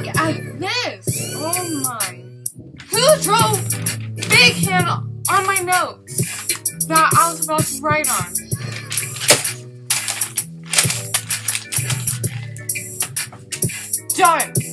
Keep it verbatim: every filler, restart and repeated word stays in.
Look at this! Oh my. Who drove Big Hand on my notes that I was about to write on? Done!